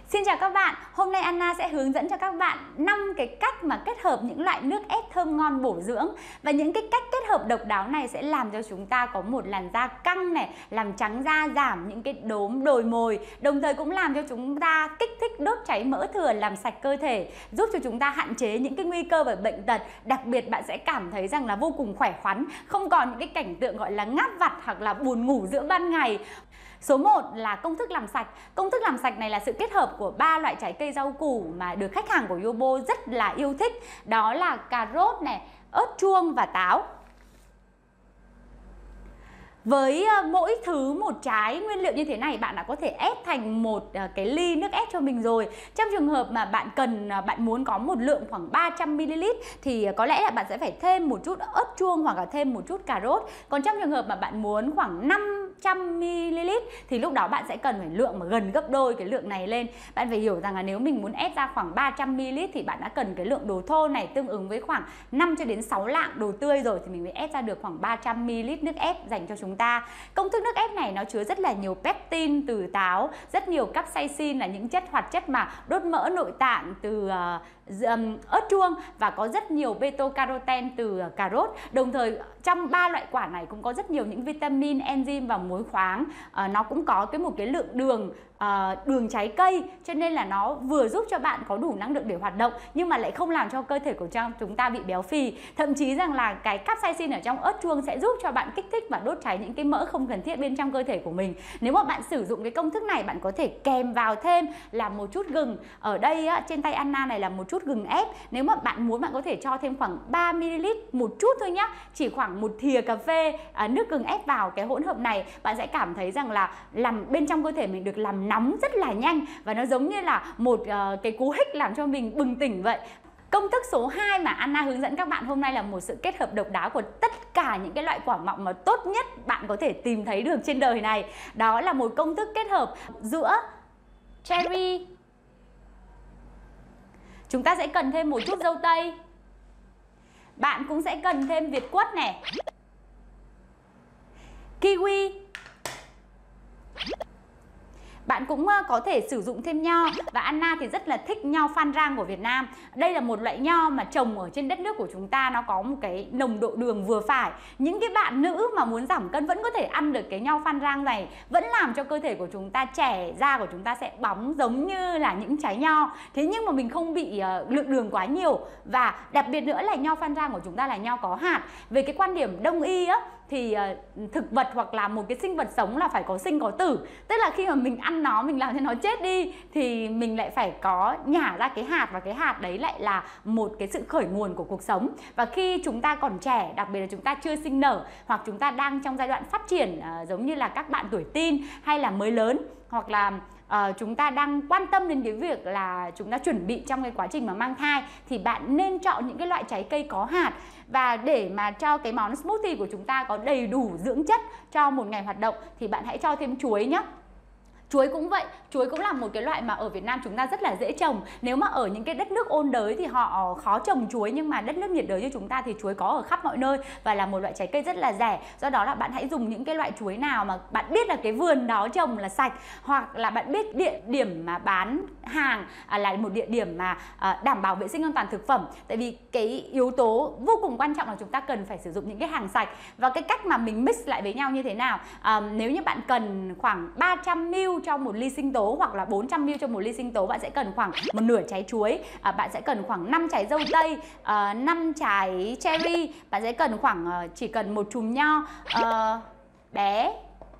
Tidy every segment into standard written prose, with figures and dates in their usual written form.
Xin chào các bạn, hôm nay Anna sẽ hướng dẫn cho các bạn 5 cái cách mà kết hợp những loại nước ép thơm ngon bổ dưỡng. Và những cái cách kết hợp độc đáo này sẽ làm cho chúng ta có một làn da căng này, làm trắng da, giảm những cái đốm đồi mồi. Đồng thời cũng làm cho chúng ta kích thích đốt cháy mỡ thừa, làm sạch cơ thể, giúp cho chúng ta hạn chế những cái nguy cơ về bệnh tật. Đặc biệt bạn sẽ cảm thấy rằng là vô cùng khỏe khoắn, không còn những cái cảnh tượng gọi là ngáp vặt hoặc là buồn ngủ giữa ban ngày. Số 1 là công thức làm sạch. Công thức làm sạch này là sự kết hợp của 3 loại trái cây rau củ mà được khách hàng của Yobo rất là yêu thích. Đó là cà rốt này, ớt chuông và táo. Với mỗi thứ một trái nguyên liệu như thế này, bạn đã có thể ép thành một cái ly nước ép cho mình rồi. Trong trường hợp mà bạn muốn có một lượng khoảng 300ml thì có lẽ là bạn sẽ phải thêm một chút ớt chuông hoặc là thêm một chút cà rốt. Còn trong trường hợp mà bạn muốn khoảng 500ml thì lúc đó bạn sẽ cần phải lượng mà gần gấp đôi cái lượng này lên. Bạn phải hiểu rằng là nếu mình muốn ép ra khoảng 300ml thì bạn đã cần cái lượng đồ thô này tương ứng với khoảng 5 cho đến 6 lạng đồ tươi rồi, thì mình mới ép ra được khoảng 300ml nước ép dành cho chúng ta. Công thức nước ép này nó chứa rất là nhiều pectin từ táo, rất nhiều capsaicin là những chất hoạt chất mà đốt mỡ nội tạng từ ớt chuông, và có rất nhiều beta-carotene từ cà rốt. Đồng thời trong 3 loại quả này cũng có rất nhiều những vitamin, enzyme và muối khoáng. Nó cũng có một cái lượng đường trái cây, cho nên là nó vừa giúp cho bạn có đủ năng lượng để hoạt động nhưng mà lại không làm cho cơ thể của chúng ta bị béo phì. Thậm chí rằng là cái capsaicin ở trong ớt chuông sẽ giúp cho bạn kích thích và đốt cháy những cái mỡ không cần thiết bên trong cơ thể của mình. Nếu mà bạn sử dụng cái công thức này, bạn có thể kèm vào thêm là một chút gừng. Ở đây á, trên tay Anna này là một chút gừng ép. Nếu mà bạn muốn, bạn có thể cho thêm khoảng 3ml, một chút thôi nhá, chỉ khoảng một thìa cà phê nước gừng ép vào cái hỗn hợp này. Bạn sẽ cảm thấy rằng là bên trong cơ thể mình được làm nóng rất là nhanh, và nó giống như là một cái cú hích làm cho mình bừng tỉnh vậy. Công thức số 2 mà Anna hướng dẫn các bạn hôm nay là một sự kết hợp độc đáo của tất cả những cái loại quả mọng mà tốt nhất bạn có thể tìm thấy được trên đời này. Đó là một công thức kết hợp giữa cherry, chúng ta sẽ cần thêm một chút dâu tây, bạn cũng sẽ cần thêm việt quất này, kiwi, bạn cũng có thể sử dụng thêm nho, và Anna thì rất là thích nho Phan Rang của Việt Nam. Đây là một loại nho mà trồng ở trên đất nước của chúng ta, nó có một cái nồng độ đường vừa phải. Những cái bạn nữ mà muốn giảm cân vẫn có thể ăn được cái nho Phan Rang này, vẫn làm cho cơ thể của chúng ta trẻ, da của chúng ta sẽ bóng giống như là những trái nho. Thế nhưng mà mình không bị lượng đường quá nhiều, và đặc biệt nữa là nho Phan Rang của chúng ta là nho có hạt. Về cái quan điểm đông y á, thì thực vật hoặc là một cái sinh vật sống là phải có sinh có tử. Tức là khi mà mình ăn nó, mình làm cho nó chết đi thì mình lại phải có nhả ra cái hạt, và cái hạt đấy lại là một cái sự khởi nguồn của cuộc sống. Và khi chúng ta còn trẻ, đặc biệt là chúng ta chưa sinh nở, hoặc chúng ta đang trong giai đoạn phát triển giống như là các bạn tuổi teen hay là mới lớn, hoặc là chúng ta đang quan tâm đến cái việc là chúng ta chuẩn bị trong cái quá trình mà mang thai, thì bạn nên chọn những cái loại trái cây có hạt. Và để mà cho cái món smoothie của chúng ta có đầy đủ dưỡng chất cho một ngày hoạt động thì bạn hãy cho thêm chuối nhé. Chuối cũng vậy, chuối cũng là một cái loại mà ở Việt Nam chúng ta rất là dễ trồng. Nếu mà ở những cái đất nước ôn đới thì họ khó trồng chuối, nhưng mà đất nước nhiệt đới như chúng ta thì chuối có ở khắp mọi nơi và là một loại trái cây rất là rẻ. Do đó là bạn hãy dùng những cái loại chuối nào mà bạn biết là cái vườn đó trồng là sạch, hoặc là bạn biết địa điểm mà bán hàng là một địa điểm mà đảm bảo vệ sinh an toàn thực phẩm. Tại vì cái yếu tố vô cùng quan trọng là chúng ta cần phải sử dụng những cái hàng sạch. Và cái cách mà mình mix lại với nhau như thế nào, nếu như bạn cần khoảng 300ml cho một ly sinh tố, hoặc là 400ml cho một ly sinh tố, bạn sẽ cần khoảng một nửa trái chuối, bạn sẽ cần khoảng 5 trái dâu tây, 5 trái cherry, bạn sẽ cần khoảng chỉ cần một chùm nho bé,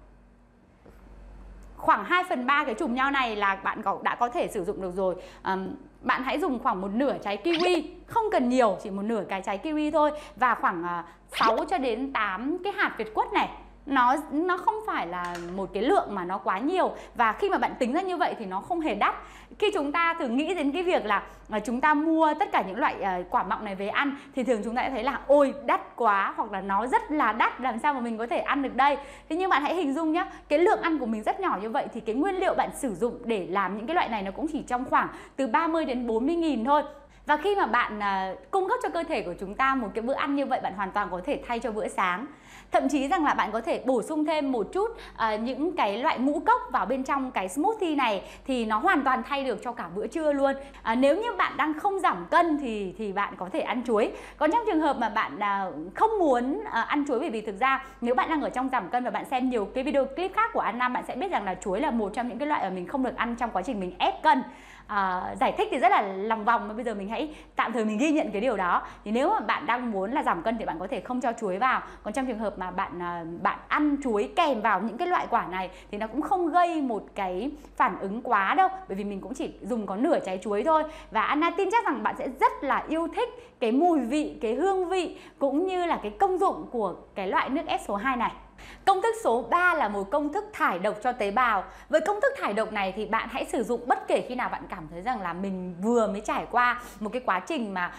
khoảng 2/3 cái chùm nho này là bạn đã có thể sử dụng được rồi. Bạn hãy dùng khoảng một nửa trái kiwi, không cần nhiều, chỉ một nửa cái trái kiwi thôi, và khoảng 6 cho đến 8 cái hạt việt quất này. Nó không phải là một cái lượng mà nó quá nhiều, và khi mà bạn tính ra như vậy thì nó không hề đắt. Khi chúng ta thử nghĩ đến cái việc là chúng ta mua tất cả những loại quả mọng này về ăn thì thường chúng ta sẽ thấy là ôi đắt quá, hoặc là nó rất là đắt, làm sao mà mình có thể ăn được đây. Thế nhưng bạn hãy hình dung nhé, cái lượng ăn của mình rất nhỏ như vậy thì cái nguyên liệu bạn sử dụng để làm những cái loại này nó cũng chỉ trong khoảng từ 30 đến 40 nghìn thôi. Và khi mà bạn cung cấp cho cơ thể của chúng ta một cái bữa ăn như vậy, bạn hoàn toàn có thể thay cho bữa sáng. Thậm chí rằng là bạn có thể bổ sung thêm một chút những cái loại ngũ cốc vào bên trong cái smoothie này thì nó hoàn toàn thay được cho cả bữa trưa luôn. Nếu như bạn đang không giảm cân thì bạn có thể ăn chuối. Còn trong trường hợp mà bạn không muốn ăn chuối, bởi vì thực ra nếu bạn đang ở trong giảm cân và bạn xem nhiều cái video clip khác của Anna, bạn sẽ biết rằng là chuối là một trong những cái loại mà mình không được ăn trong quá trình mình ép cân. Giải thích thì rất là lòng vòng, mà bây giờ mình hãy tạm thời mình ghi nhận cái điều đó. Thì nếu mà bạn đang muốn là giảm cân thì bạn có thể không cho chuối vào. Còn trong trường hợp mà bạn ăn chuối kèm vào những cái loại quả này thì nó cũng không gây một cái phản ứng quá đâu, bởi vì mình cũng chỉ dùng có nửa trái chuối thôi. Và Anna tin chắc rằng bạn sẽ rất là yêu thích cái mùi vị, cái hương vị cũng như là cái công dụng của cái loại nước ép số 2 này. Công thức số 3 là một công thức thải độc cho tế bào. Với công thức thải độc này thì bạn hãy sử dụng bất kể khi nào bạn cảm thấy rằng là mình vừa mới trải qua một cái quá trình mà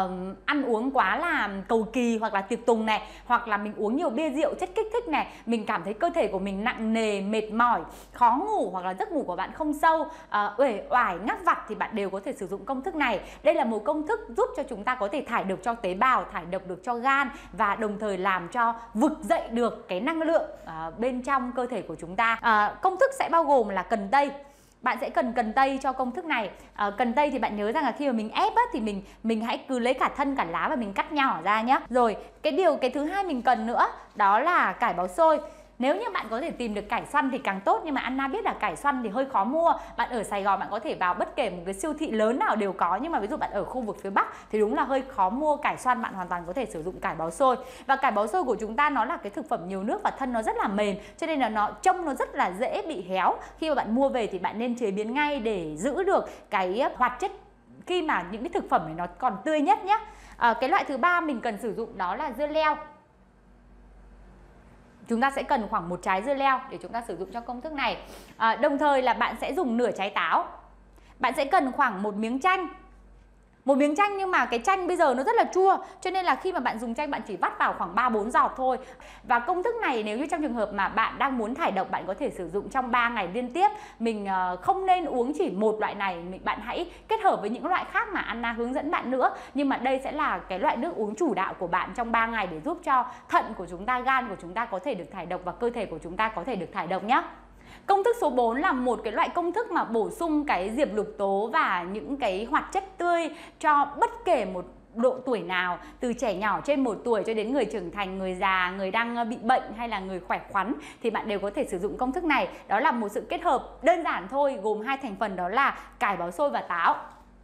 ăn uống quá là cầu kỳ hoặc là tiệc tùng này, hoặc là mình uống nhiều bia rượu chất kích thích này, mình cảm thấy cơ thể của mình nặng nề, mệt mỏi, khó ngủ hoặc là giấc ngủ của bạn không sâu, uể oải, ngắc vặt thì bạn đều có thể sử dụng công thức này. Đây là một công thức giúp cho chúng ta có thể thải độc cho tế bào, thải độc được cho gan và đồng thời làm cho vực dậy được cái năng lượng bên trong cơ thể của chúng ta. Công thức sẽ bao gồm là cần tây. Bạn sẽ cần cần tây cho công thức này. Cần tây thì bạn nhớ rằng là khi mà mình ép á, thì mình hãy cứ lấy cả thân cả lá và mình cắt nhỏ ra nhé. Rồi cái thứ hai mình cần nữa đó là cải bó xôi. Nếu như bạn có thể tìm được cải xoăn thì càng tốt, nhưng mà Anna biết là cải xoăn thì hơi khó mua. Bạn ở Sài Gòn bạn có thể vào bất kể một cái siêu thị lớn nào đều có, nhưng mà ví dụ bạn ở khu vực phía Bắc thì đúng là hơi khó mua cải xoăn. Bạn hoàn toàn có thể sử dụng cải bó xôi. Và cải bó xôi của chúng ta nó là cái thực phẩm nhiều nước và thân nó rất là mềm, cho nên là nó trông nó rất là dễ bị héo. Khi mà bạn mua về thì bạn nên chế biến ngay để giữ được cái hoạt chất khi mà những cái thực phẩm này nó còn tươi nhất nhé. Cái loại thứ ba mình cần sử dụng đó là dưa leo. Chúng ta sẽ cần khoảng 1 trái dưa leo để chúng ta sử dụng cho công thức này. Đồng thời là bạn sẽ dùng nửa trái táo. Bạn sẽ cần khoảng 1 miếng chanh. 1 miếng chanh, nhưng mà cái chanh bây giờ nó rất là chua, cho nên là khi mà bạn dùng chanh bạn chỉ vắt vào khoảng 3-4 giọt thôi. Và công thức này nếu như trong trường hợp mà bạn đang muốn thải độc, bạn có thể sử dụng trong 3 ngày liên tiếp. Mình không nên uống chỉ một loại này, bạn hãy kết hợp với những loại khác mà Anna hướng dẫn bạn nữa. Nhưng mà đây sẽ là cái loại nước uống chủ đạo của bạn trong 3 ngày để giúp cho thận của chúng ta, gan của chúng ta có thể được thải độc và cơ thể của chúng ta có thể được thải độc nhé. Công thức số 4 là một cái loại công thức mà bổ sung cái diệp lục tố và những cái hoạt chất tươi cho bất kể một độ tuổi nào, từ trẻ nhỏ trên 1 tuổi cho đến người trưởng thành, người già, người đang bị bệnh hay là người khỏe khoắn thì bạn đều có thể sử dụng công thức này. Đó là một sự kết hợp đơn giản thôi, gồm 2 thành phần đó là cải bó xôi và táo.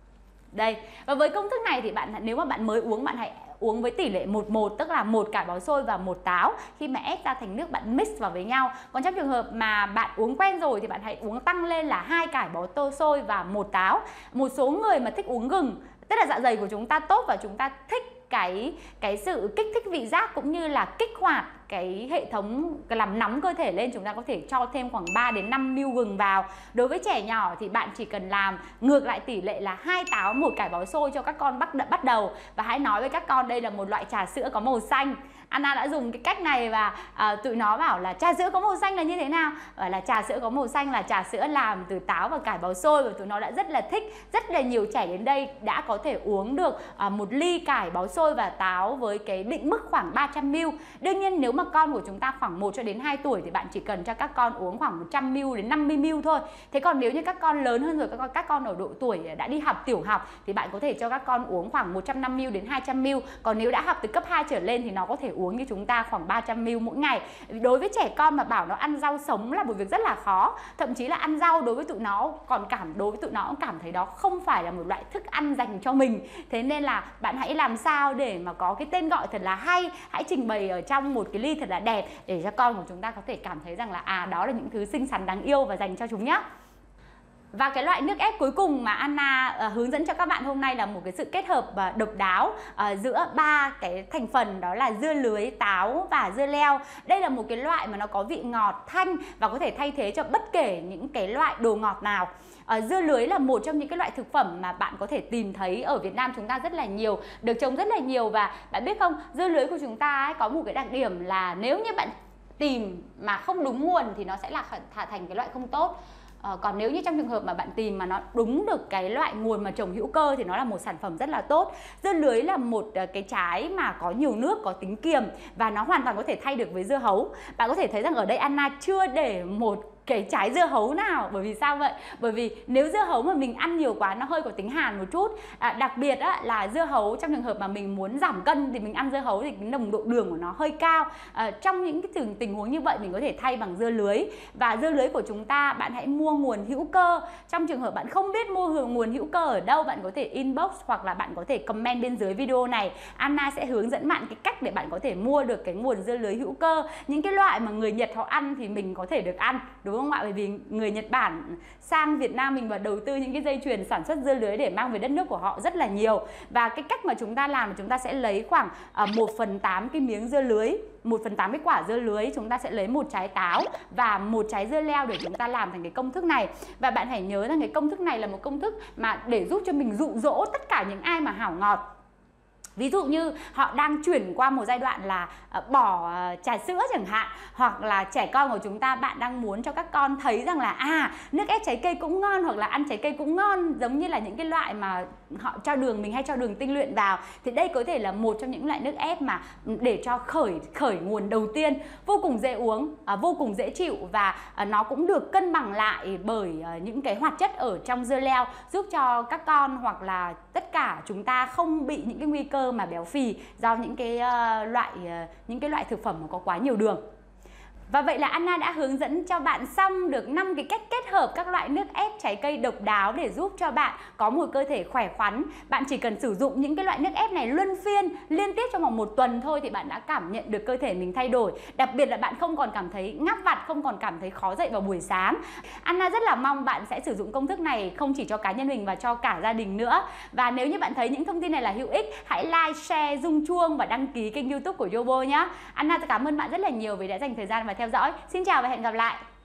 Đây, và với công thức này thì nếu mà bạn mới uống, bạn hãy uống với tỷ lệ 1:1, tức là 1 cải bó xôi và 1 táo. Khi mà ép ra thành nước bạn mix vào với nhau. Còn trong trường hợp mà bạn uống quen rồi thì bạn hãy uống tăng lên là 2 cải bó xôi và 1 táo. Một số người mà thích uống gừng, tức là dạ dày của chúng ta tốt và chúng ta thích cái sự kích thích vị giác cũng như là kích hoạt cái hệ thống làm nóng cơ thể lên, chúng ta có thể cho thêm khoảng 3 đến 5 ml gừng vào. Đối với trẻ nhỏ thì bạn chỉ cần làm ngược lại tỷ lệ là 2 táo 1 cải bó xôi cho các con bắt đầu. Và hãy nói với các con đây là một loại trà sữa có màu xanh. Anna đã dùng cái cách này và tụi nó bảo là trà sữa có màu xanh là như thế nào? Và là trà sữa có màu xanh là trà sữa làm từ táo và cải bó xôi, và tụi nó đã rất là thích. Rất là nhiều trẻ đến đây đã có thể uống được 1 ly cải bó xôi và táo với cái định mức khoảng 300 ml. Đương nhiên nếu mà con của chúng ta khoảng 1 cho đến 2 tuổi thì bạn chỉ cần cho các con uống khoảng 100 ml đến 50 ml thôi. Thế còn nếu như các con lớn hơn rồi, các con ở độ tuổi đã đi học tiểu học thì bạn có thể cho các con uống khoảng 150 ml đến 200 ml. Còn nếu đã học từ cấp 2 trở lên thì nó có thể uống như chúng ta khoảng 300 ml mỗi ngày. Đối với trẻ con mà bảo nó ăn rau sống là một việc rất là khó. Thậm chí là ăn rau đối với tụi nó cũng cảm thấy đó không phải là một loại thức ăn dành cho mình. Thế nên là bạn hãy làm sao để mà có cái tên gọi thật là hay, hãy trình bày ở trong một cái ly thật là đẹp để cho con của chúng ta có thể cảm thấy rằng là đó là những thứ xinh xắn đáng yêu và dành cho chúng nhé. Và cái loại nước ép cuối cùng mà Anna hướng dẫn cho các bạn hôm nay là một cái sự kết hợp độc đáo giữa 3 cái thành phần, đó là dưa lưới, táo và dưa leo. Đây là một cái loại mà nó có vị ngọt, thanh và có thể thay thế cho bất kể những cái loại đồ ngọt nào. Dưa lưới là một trong những cái loại thực phẩm mà bạn có thể tìm thấy ở Việt Nam chúng ta rất là nhiều, được trồng rất là nhiều. Và bạn biết không, dưa lưới của chúng ta có một cái đặc điểm là nếu như bạn tìm mà không đúng nguồn thì nó sẽ là thành cái loại không tốt. Còn nếu như trong trường hợp mà bạn tìm mà nó đúng được cái loại nguồn mà trồng hữu cơ thì nó là một sản phẩm rất là tốt. Dưa lưới là một cái trái mà có nhiều nước, có tính kiềm và nó hoàn toàn có thể thay được với dưa hấu. Bạn có thể thấy rằng ở đây Anna chưa để một cái trái dưa hấu nào. Bởi vì sao vậy? Bởi vì nếu dưa hấu mà mình ăn nhiều quá nó hơi có tính hàn một chút. Đặc biệt là dưa hấu trong trường hợp mà mình muốn giảm cân thì mình ăn dưa hấu thì cái nồng độ đường của nó hơi cao. Trong những cái tình huống như vậy mình có thể thay bằng dưa lưới. Và dưa lưới của chúng ta bạn hãy mua nguồn hữu cơ. Trong trường hợp bạn không biết mua nguồn hữu cơ ở đâu, bạn có thể inbox hoặc là bạn có thể comment bên dưới video này. Anna sẽ hướng dẫn bạn cái cách để bạn có thể mua được cái nguồn dưa lưới hữu cơ. Những cái loại mà người Nhật họ ăn thì mình có thể được ăn, đúng không ạ? Bởi vì người Nhật Bản sang Việt Nam mình và đầu tư những cái dây chuyền sản xuất dưa lưới để mang về đất nước của họ rất là nhiều. Và cái cách mà chúng ta làm là chúng ta sẽ lấy khoảng 1/8 cái miếng dưa lưới, 1/8 cái quả dưa lưới, chúng ta sẽ lấy một trái táo và một trái dưa leo để chúng ta làm thành cái công thức này. Và bạn hãy nhớ rằng cái công thức này là một công thức mà để giúp cho mình dụ dỗ tất cả những ai mà hảo ngọt. Ví dụ như họ đang chuyển qua một giai đoạn là bỏ trà sữa chẳng hạn, hoặc là trẻ con của chúng ta, bạn đang muốn cho các con thấy rằng là nước ép trái cây cũng ngon, hoặc là ăn trái cây cũng ngon, giống như là những cái loại mà họ cho đường, mình hay cho đường tinh luyện vào, thì đây có thể là một trong những loại nước ép mà để cho khởi nguồn đầu tiên, vô cùng dễ uống, vô cùng dễ chịu, và nó cũng được cân bằng lại bởi những cái hoạt chất ở trong dưa leo, giúp cho các con hoặc là tất cả chúng ta không bị những cái nguy cơ mà béo phì do những cái loại thực phẩm mà có quá nhiều đường. Và vậy là Anna đã hướng dẫn cho bạn xong được 5 cái cách kết hợp các loại nước ép trái cây độc đáo để giúp cho bạn có một cơ thể khỏe khoắn. Bạn chỉ cần sử dụng những cái loại nước ép này luân phiên liên tiếp trong vòng 1 tuần thôi thì bạn đã cảm nhận được cơ thể mình thay đổi. Đặc biệt là bạn không còn cảm thấy ngáp vặt, không còn cảm thấy khó dậy vào buổi sáng. Anna rất là mong bạn sẽ sử dụng công thức này không chỉ cho cá nhân mình và cho cả gia đình nữa. Và nếu như bạn thấy những thông tin này là hữu ích, hãy like, share, rung chuông và đăng ký kênh YouTube của Yobo nhé. Anna cảm ơn bạn rất là nhiều vì đã dành thời gian và theo dõi. Xin chào và hẹn gặp lại.